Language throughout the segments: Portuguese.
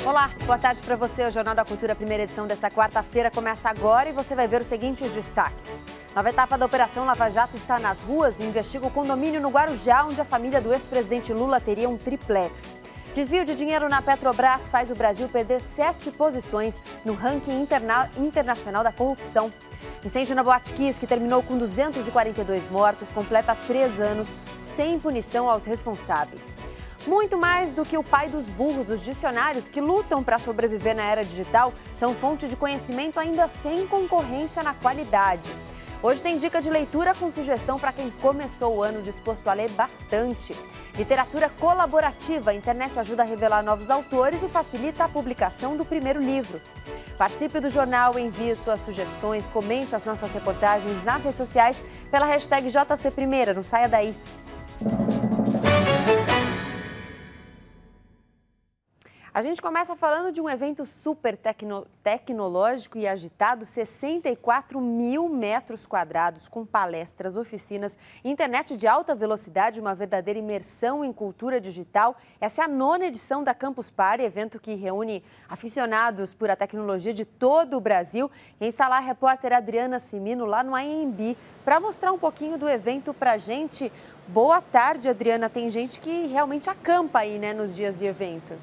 Olá, boa tarde para você. O Jornal da Cultura, primeira edição dessa quarta-feira, começa agora e você vai ver os seguintes destaques. Nova etapa da Operação Lava Jato está nas ruas e investiga o condomínio no Guarujá, onde a família do ex-presidente Lula teria um triplex. Desvio de dinheiro na Petrobras faz o Brasil perder 7 posições no ranking internacional da corrupção. Incêndio na Boate Kiss, que terminou com 242 mortos, completa 3 anos sem punição aos responsáveis. Muito mais do que o pai dos burros, os dicionários que lutam para sobreviver na era digital são fonte de conhecimento ainda sem concorrência na qualidade. Hoje tem dica de leitura com sugestão para quem começou o ano disposto a ler bastante. Literatura colaborativa, a internet ajuda a revelar novos autores e facilita a publicação do primeiro livro. Participe do jornal, envie suas sugestões, comente as nossas reportagens nas redes sociais pela hashtag JCPrimeira, não saia daí. A gente começa falando de um evento super tecnológico e agitado, 64 mil metros quadrados, com palestras, oficinas, internet de alta velocidade, uma verdadeira imersão em cultura digital. Essa é a 9ª edição da Campus Party, evento que reúne aficionados por a tecnologia de todo o Brasil. Quem está lá é a repórter Adriana Cimino, lá no AMB, para mostrar um pouquinho do evento para a gente. Boa tarde, Adriana. Tem gente que realmente acampa aí, né, nos dias de evento.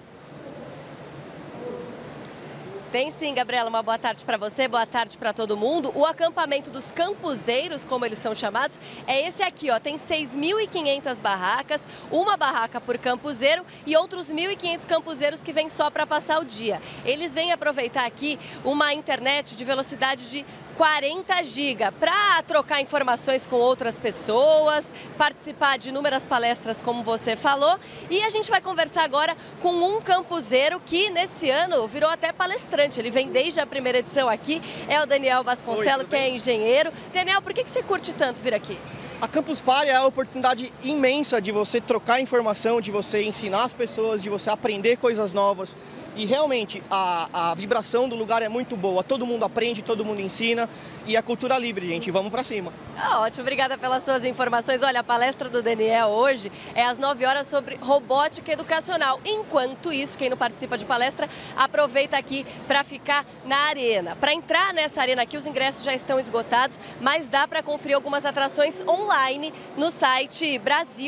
Tem sim, Gabriela, uma boa tarde para você, boa tarde para todo mundo. O acampamento dos campuseiros, como eles são chamados, é esse aqui, ó. Tem 6.500 barracas, uma barraca por campuseiro e outros 1.500 campuseiros que vêm só para passar o dia. Eles vêm aproveitar aqui uma internet de velocidade de 40 GB para trocar informações com outras pessoas, participar de inúmeras palestras, como você falou. E a gente vai conversar agora com um campuseiro que, nesse ano, virou até palestrante. Ele vem desde a primeira edição aqui, é o Daniel Vasconcelos, que é engenheiro. Daniel, por que você curte tanto vir aqui? A Campus Party é a oportunidade imensa de você trocar informação, de você ensinar as pessoas, de você aprender coisas novas. E realmente a vibração do lugar é muito boa, todo mundo aprende, todo mundo ensina e a cultura livre, gente, vamos pra cima. Ótimo, obrigada pelas suas informações. Olha, a palestra do Daniel hoje é às 9 horas sobre robótica educacional. Enquanto isso, quem não participa de palestra, aproveita aqui para ficar na arena. Para entrar nessa arena aqui, os ingressos já estão esgotados, mas dá para conferir algumas atrações online no site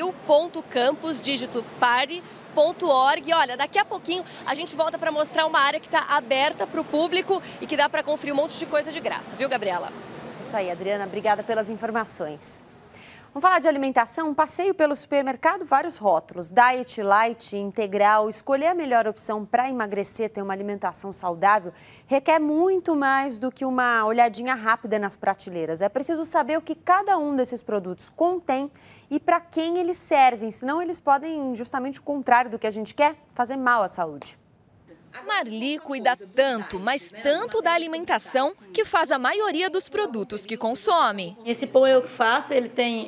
brasil.campus.org. Olha, daqui a pouquinho a gente volta para mostrar uma área que está aberta para o público e que dá para conferir um monte de coisa de graça, viu, Gabriela? Isso aí, Adriana, obrigada pelas informações. Vamos falar de alimentação, um passeio pelo supermercado, vários rótulos, diet, light, integral. Escolher a melhor opção para emagrecer, ter uma alimentação saudável, requer muito mais do que uma olhadinha rápida nas prateleiras. É preciso saber o que cada um desses produtos contém e para quem eles servem, senão eles podem, justamente o contrário do que a gente quer, fazer mal à saúde. Marli cuida tanto, mas tanto da alimentação, que faz a maioria dos produtos que consome. Esse pão eu que faço, ele tem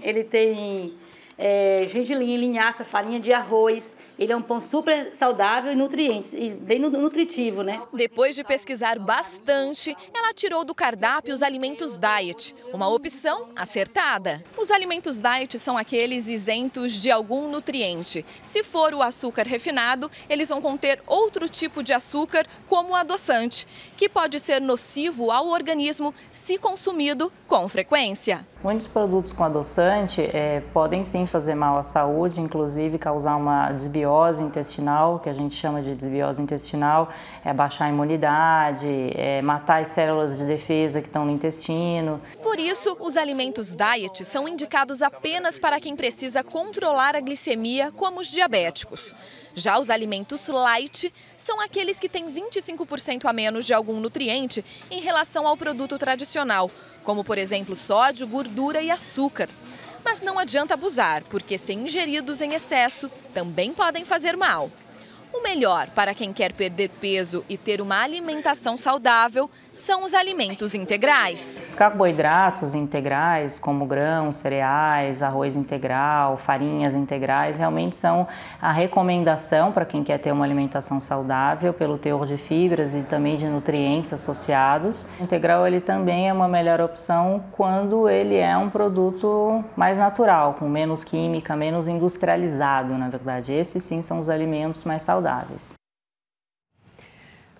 gergelim, linhaça, farinha de arroz. Ele é um pão super saudável e nutrientes, e bem nutritivo, né? Depois de pesquisar bastante, ela tirou do cardápio os alimentos diet, uma opção acertada. Os alimentos diet são aqueles isentos de algum nutriente. Se for o açúcar refinado, eles vão conter outro tipo de açúcar, como o adoçante, que pode ser nocivo ao organismo se consumido com frequência. Muitos produtos com adoçante podem sim fazer mal à saúde, inclusive causar uma desbiose intestinal, que a gente chama de desbiose intestinal, baixar a imunidade, matar as células de defesa que estão no intestino. Por isso, os alimentos diet são indicados apenas para quem precisa controlar a glicemia, como os diabéticos. Já os alimentos light são aqueles que têm 25% a menos de algum nutriente em relação ao produto tradicional, como, por exemplo, sódio, gordura e açúcar. Mas não adianta abusar, porque se ingeridos em excesso, também podem fazer mal. O melhor para quem quer perder peso e ter uma alimentação saudável são os alimentos integrais. Os carboidratos integrais, como grãos, cereais, arroz integral, farinhas integrais, realmente são a recomendação para quem quer ter uma alimentação saudável pelo teor de fibras e também de nutrientes associados. O integral ele também é uma melhor opção quando ele é um produto mais natural, com menos química, menos industrializado, na verdade. Esses sim são os alimentos mais saudáveis.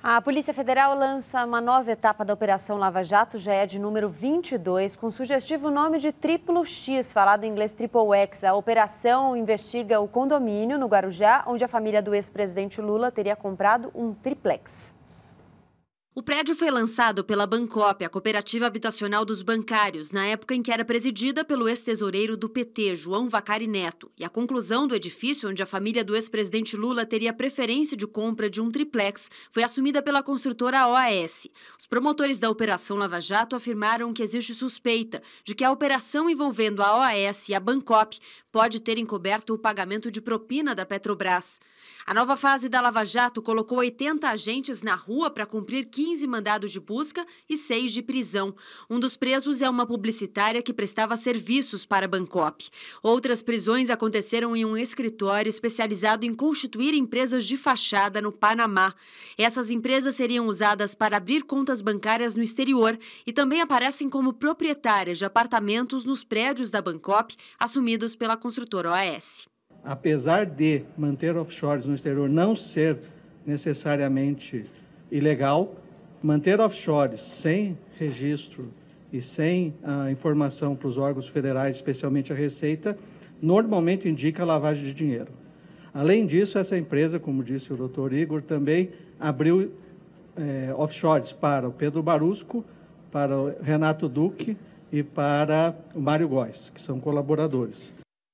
A Polícia Federal lança uma nova etapa da Operação Lava Jato, já é de número 22, com o sugestivo nome de Triplo X, falado em inglês Triple X. A operação investiga o condomínio no Guarujá, onde a família do ex-presidente Lula teria comprado um triplex. O prédio foi lançado pela Bancop, a cooperativa habitacional dos bancários, na época em que era presidida pelo ex-tesoureiro do PT, João Vacari Neto. E a conclusão do edifício, onde a família do ex-presidente Lula teria preferência de compra de um triplex, foi assumida pela construtora OAS. Os promotores da Operação Lava Jato afirmaram que existe suspeita de que a operação envolvendo a OAS e a Bancop pode ter encoberto o pagamento de propina da Petrobras. A nova fase da Lava Jato colocou 80 agentes na rua para cumprir 15 mandados de busca e 6 de prisão. Um dos presos é uma publicitária que prestava serviços para a Bancop. Outras prisões aconteceram em um escritório especializado em constituir empresas de fachada no Panamá. Essas empresas seriam usadas para abrir contas bancárias no exterior e também aparecem como proprietárias de apartamentos nos prédios da Bancop, assumidos pela construtora OAS. Apesar de manter offshores no exterior não ser necessariamente ilegal, manter offshores sem registro e sem informação para os órgãos federais, especialmente a Receita, normalmente indica lavagem de dinheiro. Além disso, essa empresa, como disse o doutor Igor, também abriu offshores para o Pedro Barusco, para o Renato Duque e para o Mário Góes, que são colaboradores.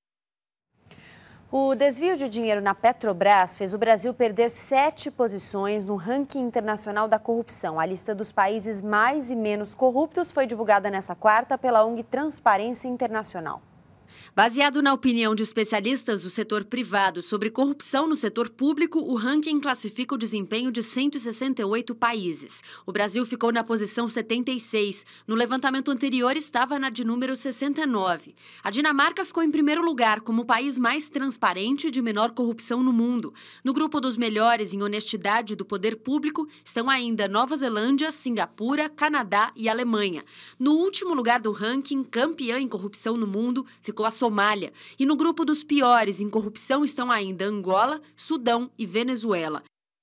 O desvio de dinheiro na Petrobras fez o Brasil perder 7 posições no ranking internacional da corrupção. A lista dos países mais e menos corruptos foi divulgada nesta quarta pela ONG Transparência Internacional. Baseado na opinião de especialistas do setor privado sobre corrupção no setor público, o ranking classifica o desempenho de 168 países. O Brasil ficou na posição 76. No levantamento anterior, estava na de número 69. A Dinamarca ficou em primeiro lugar como o país mais transparente e de menor corrupção no mundo. No grupo dos melhores em honestidade do poder público estão ainda Nova Zelândia, Singapura, Canadá e Alemanha. No último lugar do ranking, campeã em corrupção no mundo, ficou a Somália. E no grupo dos piores em corrupção estão ainda Angola, Sudão e Venezuela.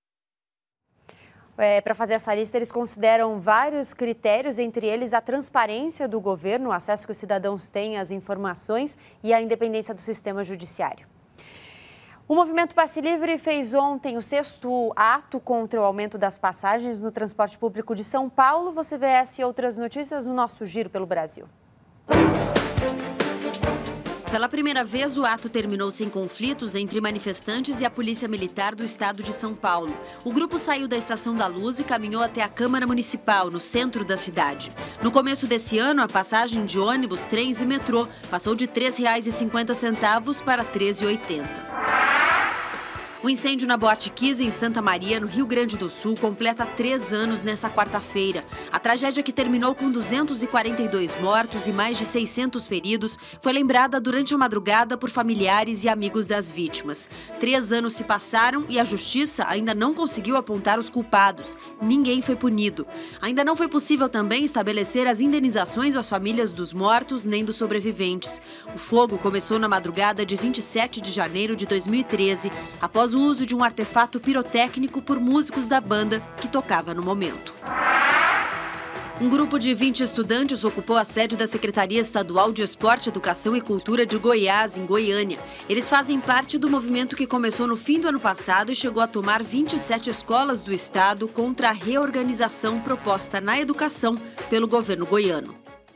Para fazer essa lista, eles consideram vários critérios, entre eles a transparência do governo, o acesso que os cidadãos têm às informações e a independência do sistema judiciário. O movimento Passe Livre fez ontem o 6º ato contra o aumento das passagens no transporte público de São Paulo. Você vê essa e outras notícias no nosso Giro pelo Brasil. Pela primeira vez, o ato terminou sem conflitos entre manifestantes e a Polícia Militar do estado de São Paulo. O grupo saiu da Estação da Luz e caminhou até a Câmara Municipal, no centro da cidade. No começo desse ano, a passagem de ônibus, trens e metrô passou de R$ 3,50 para R$ 13,80. O incêndio na Boate Kiss, em Santa Maria, no Rio Grande do Sul, completa 3 anos nessa quarta-feira. A tragédia, que terminou com 242 mortos e mais de 600 feridos, foi lembrada durante a madrugada por familiares e amigos das vítimas. 3 anos se passaram e a justiça ainda não conseguiu apontar os culpados. Ninguém foi punido. Ainda não foi possível também estabelecer as indenizações às famílias dos mortos nem dos sobreviventes. O fogo começou na madrugada de 27 de janeiro de 2013, após o uso de um artefato pirotécnico por músicos da banda que tocava no momento. Um grupo de 20 estudantes ocupou a sede da Secretaria Estadual de Esporte, Educação e Cultura de Goiás, em Goiânia. Eles fazem parte do movimento que começou no fim do ano passado e chegou a tomar 27 escolas do estado contra a reorganização proposta na educação pelo governo goiano.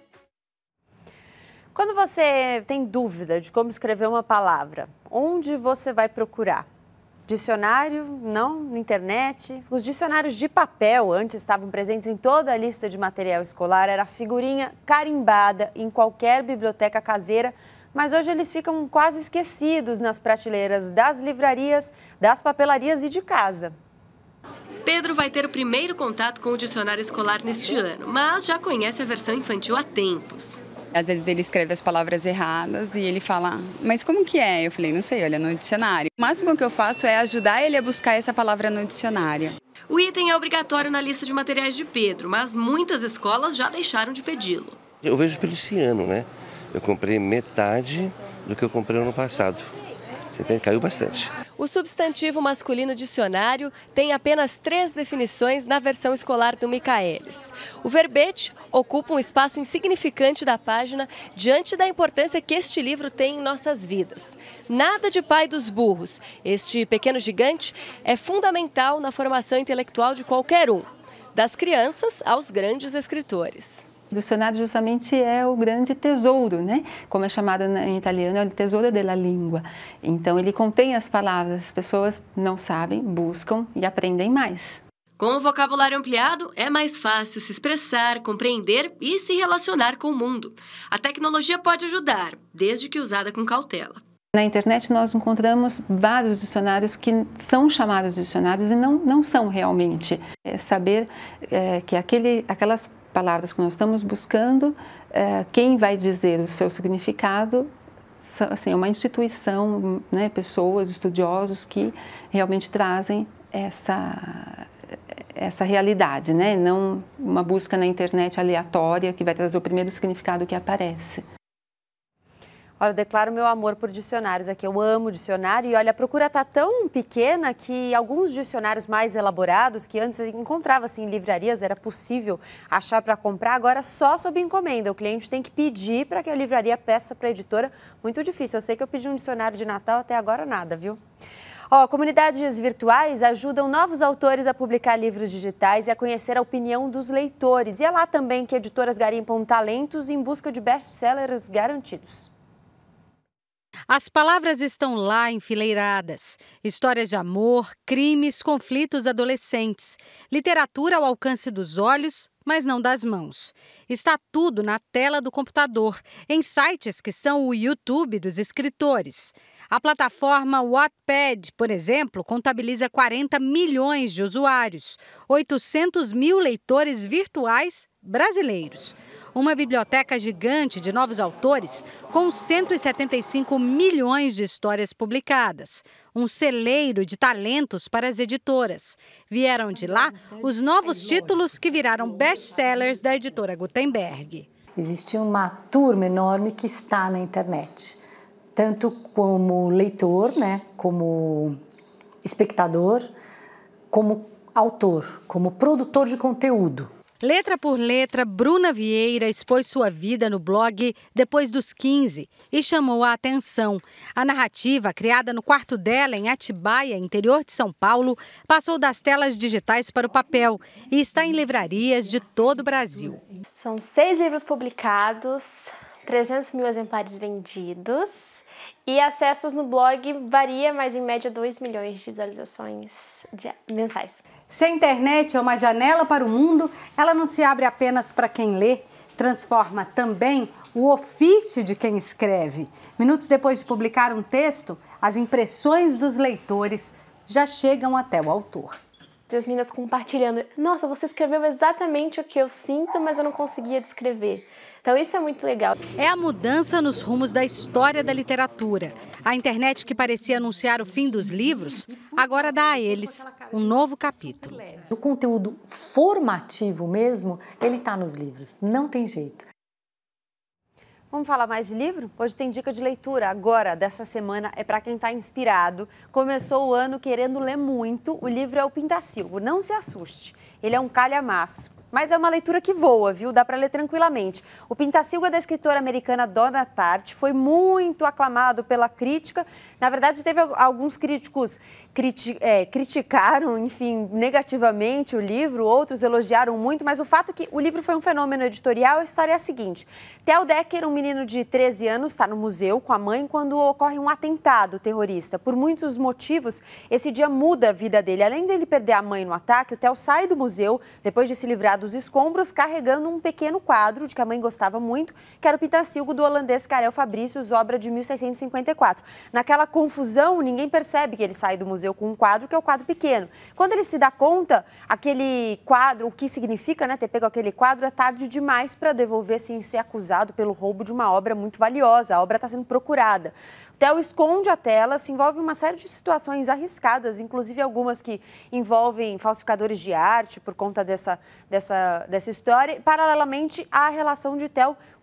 Quando você tem dúvida de como escrever uma palavra, onde você vai procurar? Dicionário, não, na internet. Os dicionários de papel antes estavam presentes em toda a lista de material escolar, era figurinha carimbada em qualquer biblioteca caseira, mas hoje eles ficam quase esquecidos nas prateleiras das livrarias, das papelarias e de casa. Pedro vai ter o primeiro contato com o dicionário escolar neste ano, mas já conhece a versão infantil há tempos. Às vezes ele escreve as palavras erradas e ele fala, mas como que é? Eu falei, não sei, olha no dicionário. O máximo que eu faço é ajudar ele a buscar essa palavra no dicionário. O item é obrigatório na lista de materiais de Pedro, mas muitas escolas já deixaram de pedi-lo. Eu vejo pelo esse ano, né? Eu comprei metade do que eu comprei no ano passado. Caiu bastante. O substantivo masculino dicionário tem apenas 3 definições na versão escolar do Michaelis. O verbete ocupa um espaço insignificante da página diante da importância que este livro tem em nossas vidas. Nada de pai dos burros. Este pequeno gigante é fundamental na formação intelectual de qualquer um, das crianças aos grandes escritores. O dicionário justamente é o grande tesouro, né? Como é chamado em italiano, é o tesouro della língua. Então ele contém as palavras, as pessoas não sabem, buscam e aprendem mais. Com o vocabulário ampliado, é mais fácil se expressar, compreender e se relacionar com o mundo. A tecnologia pode ajudar, desde que usada com cautela. Na internet nós encontramos vários dicionários que são chamados dicionários e não são realmente. É saber que aquelas palavras que nós estamos buscando, quem vai dizer o seu significado, assim, é uma instituição, né, pessoas, estudiosos que realmente trazem essa realidade, né, não uma busca na internet aleatória que vai trazer o primeiro significado que aparece. Olha, eu declaro meu amor por dicionários aqui, eu amo dicionário e olha, a procura está tão pequena que alguns dicionários mais elaborados, que antes encontrava-se em livrarias, era possível achar para comprar, agora só sob encomenda. O cliente tem que pedir para que a livraria peça para a editora, muito difícil. Eu sei que eu pedi um dicionário de Natal, até agora nada, viu? Comunidades virtuais ajudam novos autores a publicar livros digitais e a conhecer a opinião dos leitores. E é lá também que editoras garimpam talentos em busca de best-sellers garantidos. As palavras estão lá enfileiradas. Histórias de amor, crimes, conflitos adolescentes. Literatura ao alcance dos olhos, mas não das mãos. Está tudo na tela do computador, em sites que são o YouTube dos escritores. A plataforma Wattpad, por exemplo, contabiliza 40 milhões de usuários, 800 mil leitores virtuais brasileiros. Uma biblioteca gigante de novos autores com 175 milhões de histórias publicadas. Um celeiro de talentos para as editoras. Vieram de lá os novos títulos que viraram best-sellers da editora Gutenberg. Existe uma turma enorme que está na internet, tanto como leitor, né, como espectador, como autor, como produtor de conteúdo. Letra por letra, Bruna Vieira expôs sua vida no blog Depois dos 15 e chamou a atenção. A narrativa, criada no quarto dela em Atibaia, interior de São Paulo, passou das telas digitais para o papel e está em livrarias de todo o Brasil. São 6 livros publicados, 300 mil exemplares vendidos e acessos no blog varia, mas em média 2 milhões de visualizações mensais. Se a internet é uma janela para o mundo, ela não se abre apenas para quem lê, transforma também o ofício de quem escreve. Minutos depois de publicar um texto, as impressões dos leitores já chegam até o autor. As meninas compartilhando, nossa, você escreveu exatamente o que eu sinto, mas eu não conseguia descrever. Então isso é muito legal. É a mudança nos rumos da história da literatura. A internet que parecia anunciar o fim dos livros, agora dá a eles um novo capítulo. O conteúdo formativo mesmo, ele está nos livros, não tem jeito. Vamos falar mais de livro? Hoje tem dica de leitura. Agora, dessa semana, é para quem está inspirado. Começou o ano querendo ler muito. O livro é o Pintacilgo. Não se assuste, ele é um calhamaço. Mas é uma leitura que voa, viu? Dá para ler tranquilamente. O Pintacilgo é da escritora americana Donna Tartt, foi muito aclamado pela crítica. Na verdade, teve alguns críticos criticaram, enfim, negativamente o livro, outros elogiaram muito, mas o fato é que o livro foi um fenômeno editorial. A história é a seguinte: Theo Decker, um menino de 13 anos, está no museu com a mãe quando ocorre um atentado terrorista. Por muitos motivos, esse dia muda a vida dele. Além dele perder a mãe no ataque, o Theo sai do museu, depois de se livrar dos escombros, carregando um pequeno quadro de que a mãe gostava muito, que era o Pintacilgo do holandês Karel Fabricius, obra de 1654. Naquela confusão, ninguém percebe que ele sai do museu com um quadro, que é o quadro pequeno. Quando ele se dá conta, aquele quadro, o que significa, né, ter pego aquele quadro, é tarde demais para devolver sem ser acusado pelo roubo de uma obra muito valiosa. A obra está sendo procurada. Theo esconde a tela, se envolve em uma série de situações arriscadas, inclusive algumas que envolvem falsificadores de arte por conta dessa história, paralelamente à relação de Theo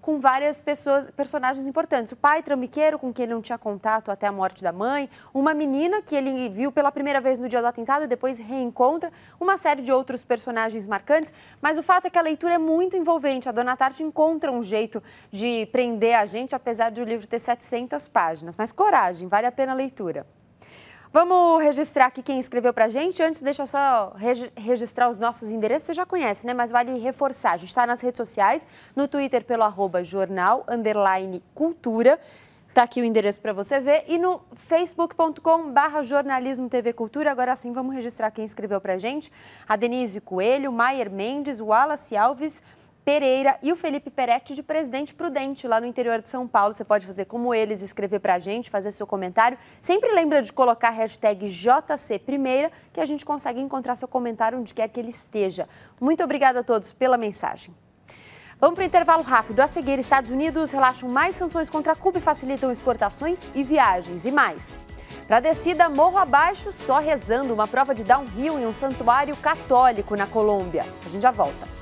com várias personagens importantes. O pai trambiqueiro, com quem ele não tinha contato até a morte da mãe, uma menina que ele viu pela primeira vez no dia do atentado e depois reencontra, uma série de outros personagens marcantes, mas o fato é que a leitura é muito envolvente. A Dona Tarte encontra um jeito de prender a gente, apesar de o livro ter 700 páginas. Mas coragem, vale a pena a leitura. Vamos registrar aqui quem escreveu pra gente. Antes, deixa eu só registrar os nossos endereços. Você já conhece, né? Mas vale reforçar. A gente está nas redes sociais, no Twitter pelo @jornal_cultura. Tá aqui o endereço para você ver. E no facebook.com/jornalismo TV Cultura. Agora sim, vamos registrar quem escreveu pra gente. A Denise Coelho, Maier Mendes, o Wallace Alves Pereira e o Felipe Peretti, de Presidente Prudente, lá no interior de São Paulo. Você pode fazer como eles, escrever pra gente, fazer seu comentário. Sempre lembra de colocar a hashtag JCPrimeira, que a gente consegue encontrar seu comentário onde quer que ele esteja. Muito obrigada a todos pela mensagem. Vamos para o intervalo rápido. A seguir, Estados Unidos relaxam mais sanções contra Cuba e facilitam exportações e viagens. E mais. Para a descida, morro abaixo, só rezando, uma prova de downhill em um santuário católico na Colômbia. A gente já volta.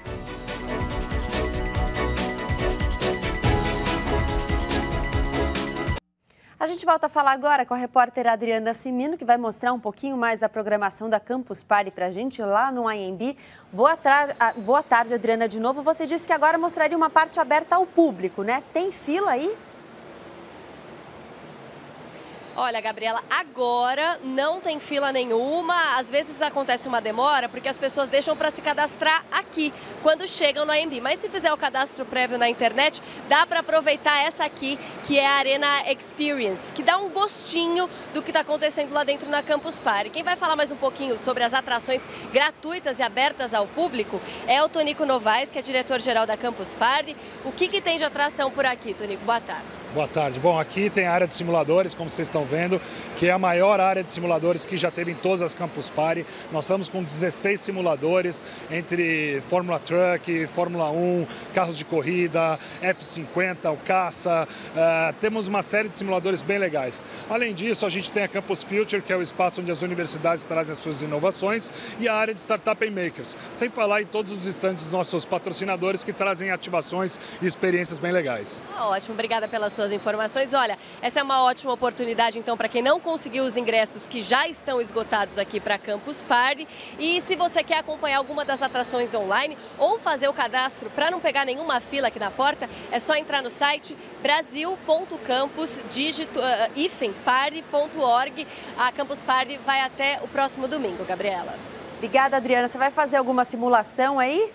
A gente volta a falar agora com a repórter Adriana Cimino, que vai mostrar um pouquinho mais da programação da Campus Party pra gente lá no IMB. Boa tarde, Adriana, de novo. Você disse que agora mostraria uma parte aberta ao público, né? Tem fila aí? Olha, Gabriela, agora não tem fila nenhuma. Às vezes acontece uma demora porque as pessoas deixam para se cadastrar aqui quando chegam no AMB. Mas se fizer o cadastro prévio na internet, dá para aproveitar essa aqui, que é a Arena Experience, que dá um gostinho do que está acontecendo lá dentro na Campus Party. Quem vai falar mais um pouquinho sobre as atrações gratuitas e abertas ao público é o Tonico Novaes, que é diretor-geral da Campus Party. O que tem de atração por aqui, Tonico? Boa tarde. Boa tarde. Bom, aqui tem a área de simuladores, como vocês estão vendo, que é a maior área de simuladores que já teve em todas as Campus Party. Nós estamos com 16 simuladores, entre Fórmula Truck, Fórmula 1, carros de corrida, F50, o caça. Temos uma série de simuladores bem legais. Além disso, a gente tem a Campus Future, que é o espaço onde as universidades trazem as suas inovações, e a área de Startup and Makers. Sem falar em todos os estandes dos nossos patrocinadores que trazem ativações e experiências bem legais. Ótimo, obrigada pelas suas informações. Olha, essa é uma ótima oportunidade, então, para quem não conseguiu os ingressos que já estão esgotados aqui para Campus Party. E se você quer acompanhar alguma das atrações online ou fazer o cadastro para não pegar nenhuma fila aqui na porta, é só entrar no site brasil.campus-party.org. A Campus Party vai até o próximo domingo, Gabriela. Obrigada, Adriana. Você vai fazer alguma simulação aí?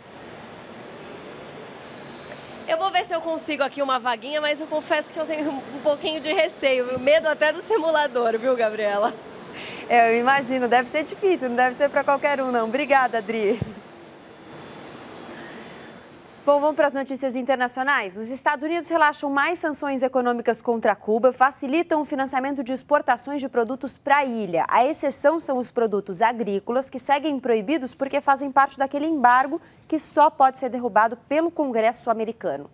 Eu vou ver se eu consigo aqui uma vaguinha, mas eu confesso que eu tenho um pouquinho de receio, medo até do simulador, viu, Gabriela? Eu imagino, deve ser difícil, não deve ser para qualquer um, não. Obrigada, Adri. Bom, vamos para as notícias internacionais. Os Estados Unidos relaxam mais sanções econômicas contra Cuba, facilitam o financiamento de exportações de produtos para a ilha. A exceção são os produtos agrícolas, que seguem proibidos porque fazem parte daquele embargo que só pode ser derrubado pelo Congresso americano.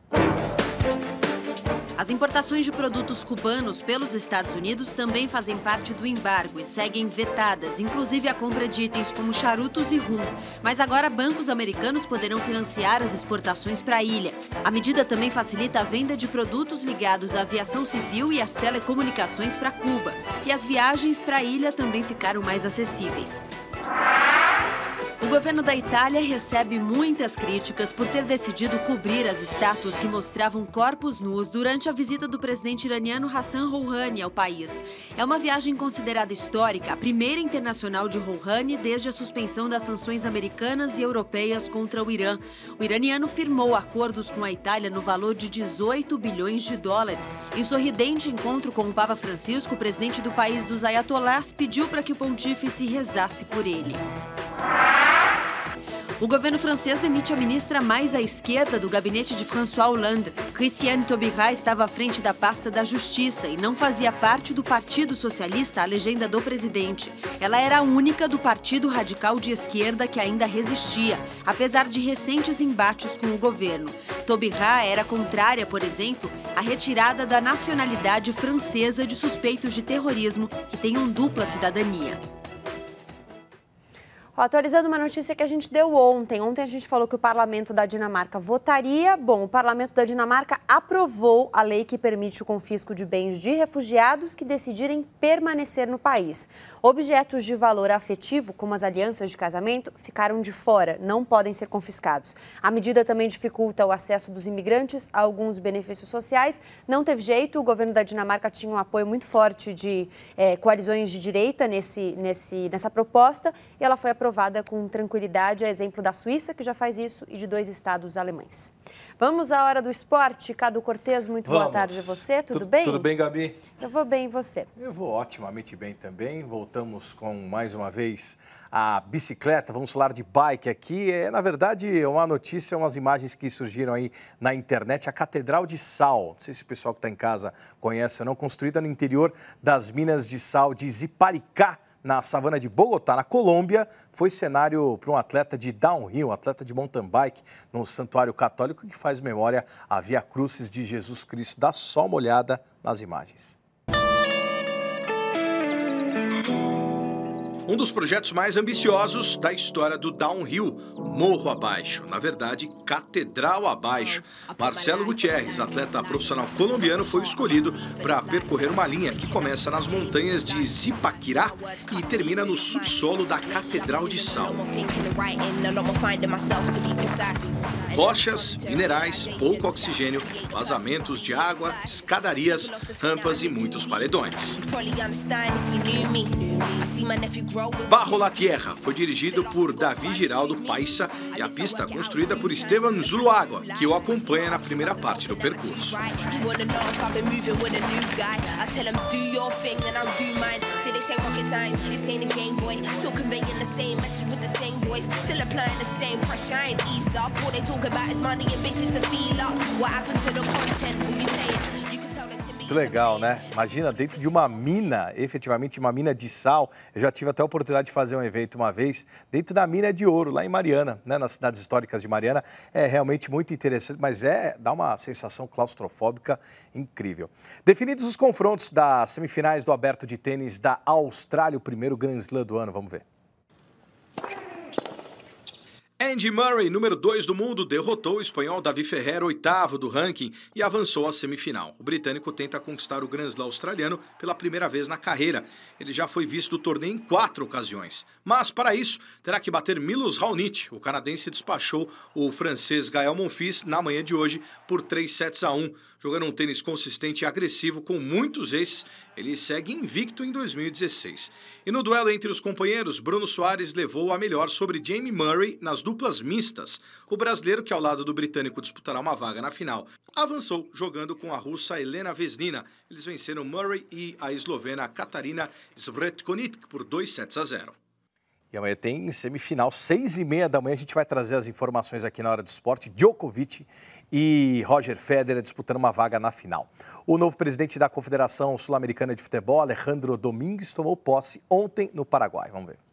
As importações de produtos cubanos pelos Estados Unidos também fazem parte do embargo e seguem vetadas, inclusive a compra de itens como charutos e rum. Mas agora bancos americanos poderão financiar as exportações para a ilha. A medida também facilita a venda de produtos ligados à aviação civil e às telecomunicações para Cuba. E as viagens para a ilha também ficaram mais acessíveis. O governo da Itália recebe muitas críticas por ter decidido cobrir as estátuas que mostravam corpos nus durante a visita do presidente iraniano Hassan Rouhani ao país. É uma viagem considerada histórica, a primeira internacional de Rouhani desde a suspensão das sanções americanas e europeias contra o Irã. O iraniano firmou acordos com a Itália no valor de 18 bilhões de dólares. Em sorridente encontro com o Papa Francisco, o presidente do país dos ayatolás pediu para que o pontífice rezasse por ele. O governo francês demite a ministra mais à esquerda do gabinete de François Hollande. Christiane Taubira estava à frente da pasta da Justiça e não fazia parte do Partido Socialista, a legenda do presidente. Ela era a única do Partido Radical de Esquerda que ainda resistia, apesar de recentes embates com o governo. Taubira era contrária, por exemplo, à retirada da nacionalidade francesa de suspeitos de terrorismo que tenham dupla cidadania. Atualizando uma notícia que a gente deu ontem. Ontem a gente falou que o parlamento da Dinamarca votaria. Bom, o parlamento da Dinamarca aprovou a lei que permite o confisco de bens de refugiados que decidirem permanecer no país. Objetos de valor afetivo, como as alianças de casamento, ficaram de fora, não podem ser confiscados. A medida também dificulta o acesso dos imigrantes a alguns benefícios sociais. Não teve jeito, o governo da Dinamarca tinha um apoio muito forte de coalizões de direita nessa proposta e ela foi aprovada com tranquilidade, a exemplo da Suíça, que já faz isso, e de 2 estados alemães. Vamos à hora do esporte. Cadu Cortez, muito boa tarde a você, tudo bem? Tudo bem, Gabi? Eu vou bem, e você? Eu vou otimamente bem também. Voltamos com, mais uma vez, a bicicleta. Vamos falar de bike aqui. Na verdade, uma notícia, umas imagens que surgiram aí na internet. A Catedral de Sal, não sei se o pessoal que está em casa conhece ou não, construída no interior das minas de sal de Ziparicá, na savana de Bogotá, na Colômbia, foi cenário para um atleta de downhill, um atleta de mountain bike, no santuário católico que faz memória à Via Crucis de Jesus Cristo. Dá só uma olhada nas imagens. Um dos projetos mais ambiciosos da história do downhill, morro abaixo, na verdade, catedral abaixo. Marcelo Gutierrez, atleta profissional colombiano, foi escolhido para percorrer uma linha que começa nas montanhas de Zipaquirá e termina no subsolo da Catedral de Sal. Rochas, minerais, pouco oxigênio, vazamentos de água, escadarias, rampas e muitos paredões. Barro La Tierra foi dirigido por Davi Giraldo Paisa e a pista construída por Esteban Zuluaga, que o acompanha na primeira parte do percurso. Muito legal, né? Imagina, dentro de uma mina, efetivamente uma mina de sal. Eu já tive até a oportunidade de fazer um evento uma vez, dentro da mina de ouro, lá em Mariana, né? Nas cidades históricas de Mariana. É realmente muito interessante, mas dá uma sensação claustrofóbica incrível. Definidos os confrontos das semifinais do Aberto de Tênis da Austrália, o primeiro Grand Slam do ano, vamos ver. Andy Murray, número 2 do mundo, derrotou o espanhol Davi Ferrer, 8º do ranking, e avançou à semifinal. O britânico tenta conquistar o Grand Slam australiano pela primeira vez na carreira. Ele já foi visto do torneio em 4 ocasiões. Mas, para isso, terá que bater Milos Raonic. O canadense despachou o francês Gael Monfils na manhã de hoje por 3-1. Jogando um tênis consistente e agressivo com muitos aces, ele segue invicto em 2016. E no duelo entre os companheiros, Bruno Soares levou a melhor sobre Jamie Murray nas duplas mistas. O brasileiro, que ao lado do britânico disputará uma vaga na final, avançou jogando com a russa Elena Vesnina. Eles venceram Murray e a eslovena Katarina Sretkonik por 2-0. E amanhã tem semifinal, 6h30 da manhã, a gente vai trazer as informações aqui na Hora do Esporte. Djokovic e Roger Federer disputando uma vaga na final. O novo presidente da Confederação Sul-Americana de Futebol, Alejandro Domingues, tomou posse ontem no Paraguai. Vamos ver.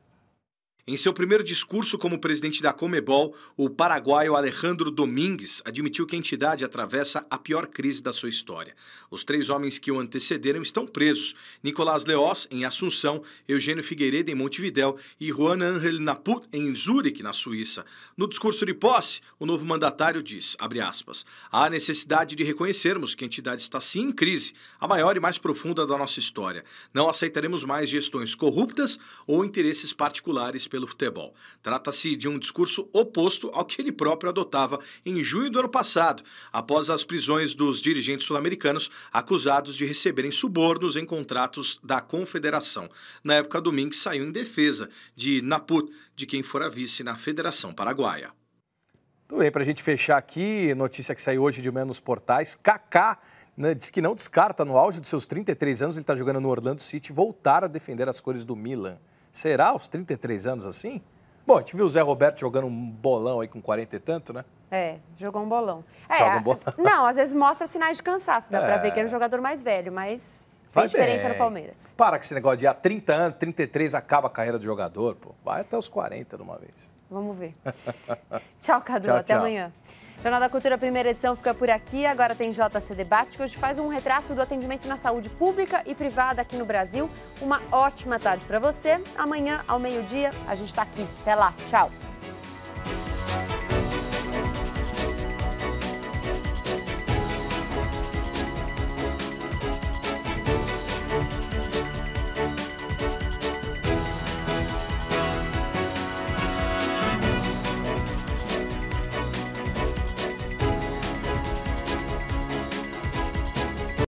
Em seu primeiro discurso como presidente da Conmebol, o paraguaio Alejandro Domingues admitiu que a entidade atravessa a pior crise da sua história. Os 3 homens que o antecederam estão presos: Nicolás Leoz, em Assunção, Eugênio Figueiredo, em Montevidéu, e Juan Ángel Naput, em Zurique, na Suíça. No discurso de posse, o novo mandatário diz, abre aspas, há necessidade de reconhecermos que a entidade está sim em crise, a maior e mais profunda da nossa história. Não aceitaremos mais gestões corruptas ou interesses particulares pelo futebol. Trata-se de um discurso oposto ao que ele próprio adotava em junho do ano passado, após as prisões dos dirigentes sul-americanos acusados de receberem subornos em contratos da Confederação. Na época, Domingues saiu em defesa de Naput, de quem fora vice na Federação Paraguaia. Tudo bem, para a gente fechar aqui, notícia que saiu hoje de manhã nos portais, Kaká, né, diz que não descarta, no auge dos seus 33 anos, ele está jogando no Orlando City, voltar a defender as cores do Milan. Será aos 33 anos assim? Bom, a gente viu o Zé Roberto jogando um bolão aí com 40 e tanto, né? Jogou um bolão. Joga um bolão. Não, às vezes mostra sinais de cansaço, dá pra ver que era um jogador mais velho, mas fez diferença no Palmeiras. Para com esse negócio de há 30 anos, 33 acaba a carreira do jogador, pô. Vai até os 40 de uma vez. Vamos ver. Tchau, Cadu. Tchau, até tchau. amanhã. Jornal da Cultura, primeira edição, fica por aqui. Agora tem JC Debate, que hoje faz um retrato do atendimento na saúde pública e privada aqui no Brasil. Uma ótima tarde para você. Amanhã, ao meio-dia, a gente está aqui. Até lá. Tchau.